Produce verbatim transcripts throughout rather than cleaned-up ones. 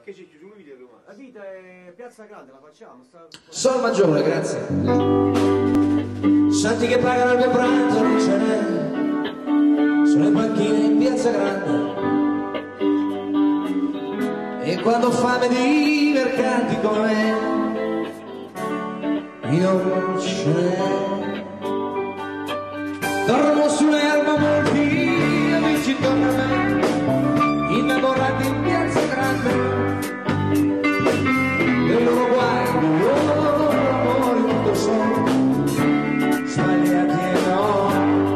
che c'è chiuso un video domani? La vita è Piazza Grande, la facciamo. Sta... Sol maggiore, grazie. Santi che pagano il mio pranzo, non ce n'è, sulle panchine in Piazza Grande. E quando ho fame di mercanti come me, non ce n'è. Dormo sulle erbe molti amici intorno a me, innamorati in Piazza Grande. E i loro guai, i loro amori, tutto sono sbagliati e no.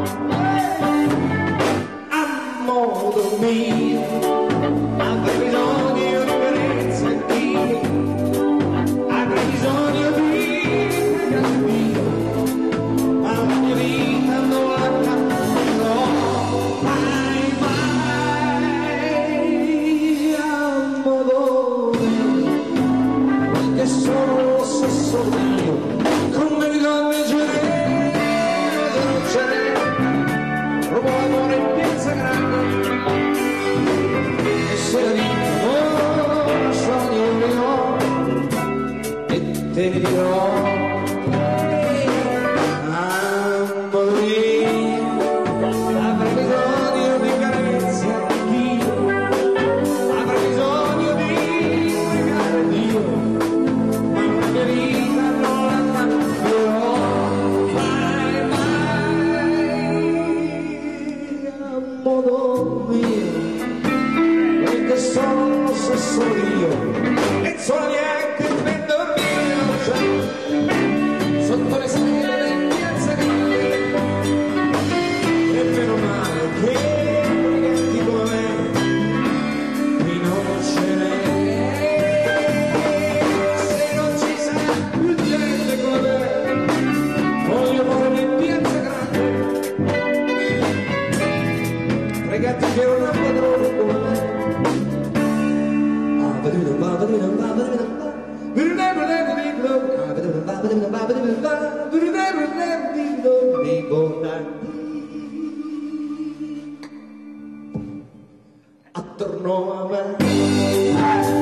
A modo mio avrei bisogno di carezze anch'io, avrei bisogno di pregare Dio, ma la mia vita non la cambierò mai, mai. A modo mio, perché sono lo stesso Dio, come le donne generose non ce n'è, provo l'amore in Piazza Grande. E se la vita non sogno mio, e te ne dirò, amore mio, avrei bisogno di carezze anch'io, avrei bisogno di pregare Dio, ma la mia vita non la cambierò mai, mai. A modo mio, perché sono lo stesso io, e sono neanche il vento mio, cioè, sotto le stelle in Piazza Grande. E meno male che briganti come me qui non ce n'è. Se non ci sarà più gente come me, voglio morire in Piazza Grande. Ragazzi che non ha padrone come me. Ah, vedete, va, vedete, va, vedete, va. Vedete, vedete, vedete, ah, vedete, va, vedete, va, vedete, va. Vedete, vedete, vedete, dico, dai. Attorno a me.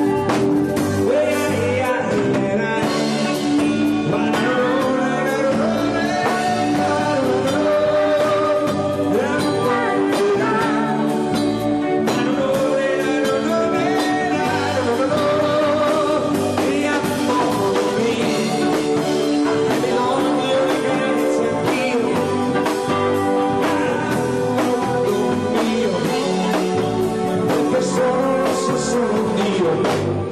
Sono, sono Dio.